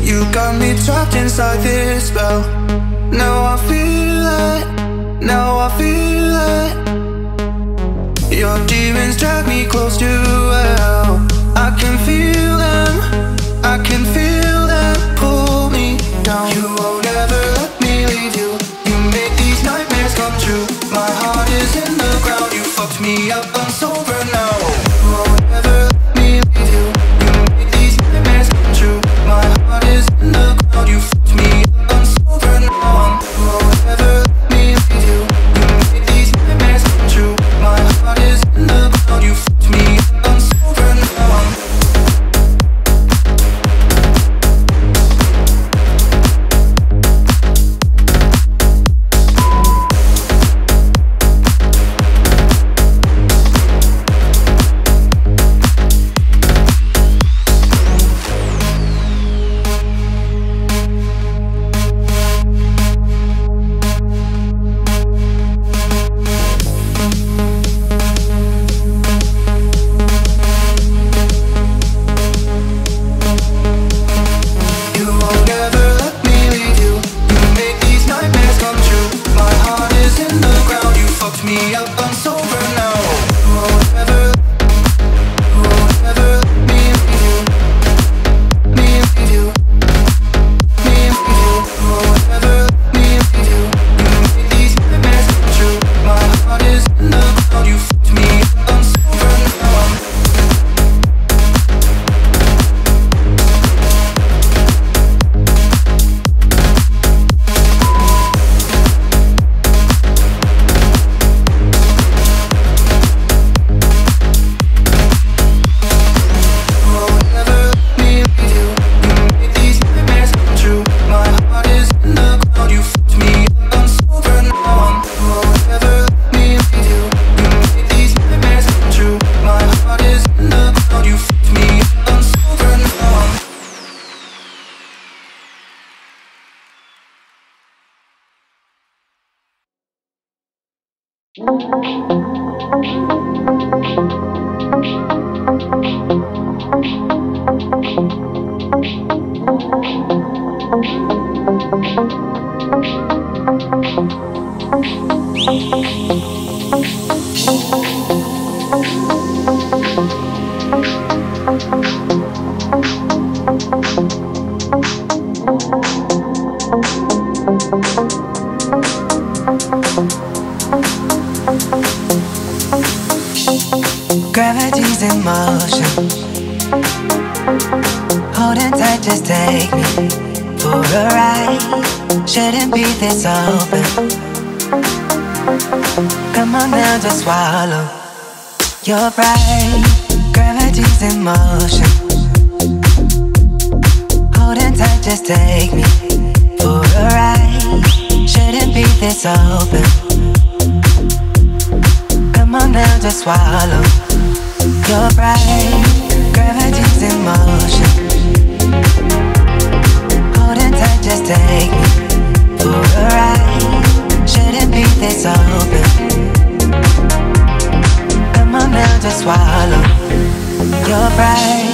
You got me trapped inside this spell. Now I feel it, now I feel it. Your demons drag me close to hell. I can feel them, I can feel them pull me down. You won't ever let me leave you. You make these nightmares come true. My heart is in the ground. You fucked me up, I'm sober now. You won't ever let me leave you. You make these nightmares come true. My heart is in the ground. You fucked me up, I'm sober now. You won't ever let me leave you. You make these nightmares come true. My heart is in the ground. You fucked me up, I'm sober now. Me up, I'm sober now. Won't ever, won't ever let me leave you. Me leave you. Me leave you. Won't ever let me leave you. You make these nightmares come true. My heart is in the ground. You fucked me up, I'm sober now. Gravity's in motion. Holding tight, just take me for a ride. Shouldn't be this open. Come on now, just swallow your pride. Gravity's in motion. Holding tight, just take me for a ride. Shouldn't be this open. Come on now, just swallow your pride. Gravity's in motion. Holding tight, just take me for a ride. Shouldn't be this open. Come on now, just swallow your pride.